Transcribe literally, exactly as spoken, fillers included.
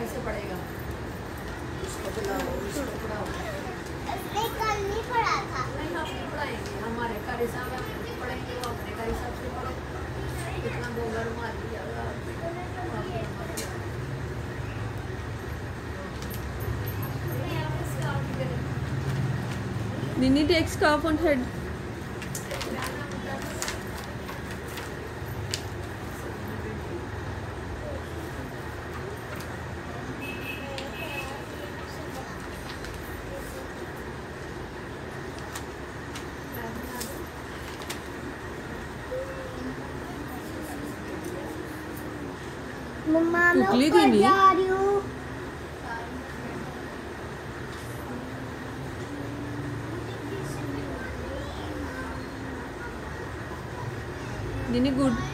ढंग से पढ़ेगा। उसको बुलाओ, उसको पढ़ाओ। नहीं, कल नहीं पढ़ा था। नहीं, हम नहीं पढ़ाएंगे, हमारे घर हिसाब से पढ़ेंगे, वो अपने घर हिसाब से पढ़े। इतना बोगर मार दिया। Nini takes scarf on head. मम्मा मैं उगली ऊपर थी नहीं? जा रही हूँ। Nini good.